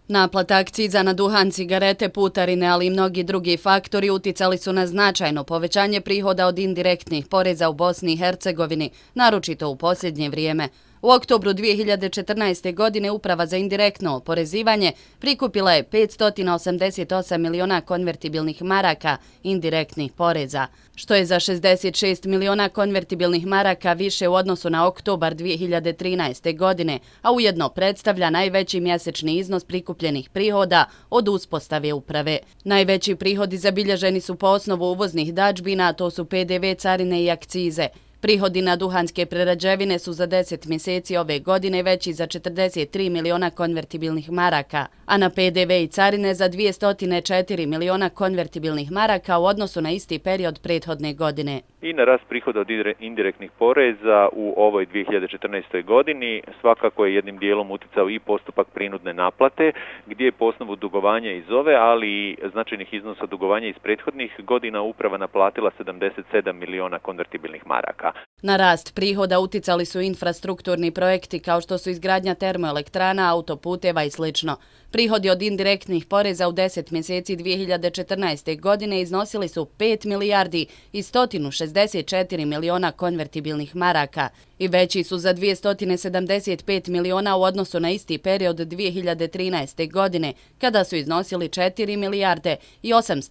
Naplata akciza na duhan, cigarete, putarine, ali i mnogi drugi faktori uticali su na značajno povećanje prihoda od indirektnih poreza u Bosni i Hercegovini, naročito u posljednje vrijeme. U oktobru 2014. godine Uprava za indirektno oporezivanje prikupila je 588 miliona konvertibilnih maraka indirektnih poreza, što je za 66 miliona konvertibilnih maraka više u odnosu na oktobar 2013. godine, a ujedno predstavlja najveći mjesečni iznos prikupljenih prihoda od uspostave uprave. Najveći prihodi zabilježeni su po osnovu uvoznih dadžbina, to su PDV, carine i akcize. Prihodi na duhanske prerađevine su za 10 mjeseci ove godine veći za 43 miliona konvertibilnih maraka, a na PDV i carine za 204 miliona konvertibilnih maraka u odnosu na isti period prethodne godine. I na rast prihoda od indirektnih poreza u ovoj 2014. godini svakako je jednim dijelom uticao i postupak prinudne naplate, gdje je po osnovu dugovanja iz ove, ali i značajnih iznosa dugovanja iz prethodnih godina uprava naplatila 77 miliona konvertibilnih maraka. Na rast prihoda uticali su infrastrukturni projekti kao što su izgradnja termoelektrana, autoputeva i sl. Prihodi od indirektnih poreza u 10 mjeseci 2014. godine iznosili su 5 milijardi i 164 miliona konvertibilnih maraka i veći su za 275 miliona u odnosu na isti period 2013. godine, kada su iznosili 4 milijarde i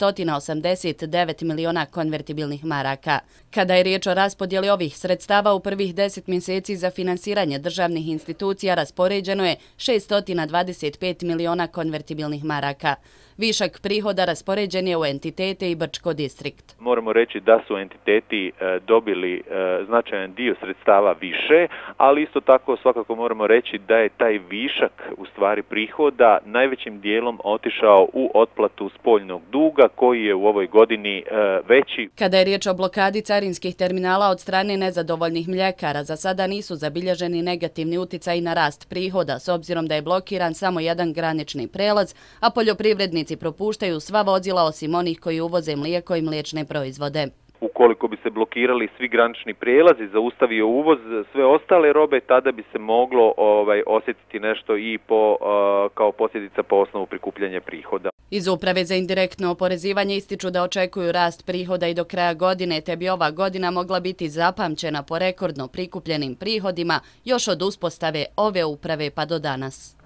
889 miliona konvertibilnih maraka. Kada je riječ o raspodjeli ovih sredstava u prvih 10 mjeseci za finansiranje državnih institucija raspoređeno je 625 miliona konvertibilnih maraka. Višak prihoda raspoređen je u entitete i Brčko distrikt. Moramo reći da su entiteti dobili značajan dio sredstava više, ali isto tako svakako moramo reći da je taj višak u stvari prihoda najvećim dijelom otišao u otplatu spoljnog duga koji je u ovoj godini veći. Kada je riječ o blokadi carinskih terminala od strane nezadovoljnih mljekara, za sada nisu zabilježeni negativni uticaj na rast prihoda, s obzirom da je blokiran samo jedan granični prelaz, a poljoprivrednici propuštaju sva vozila osim onih koji uvoze mlijeko i mliječne proizvode. Ukoliko bi se blokirali svi granični prijelazi, zaustavio uvoz sve ostale robe, tada bi se moglo osjetiti nešto i kao posljedica po osnovu prikupljanja prihoda. Iz Uprave za indirektno oporezivanje ističu da očekuju rast prihoda i do kraja godine, te bi ova godina mogla biti zapamćena po rekordno prikupljenim prihodima još od uspostave ove uprave pa do danas.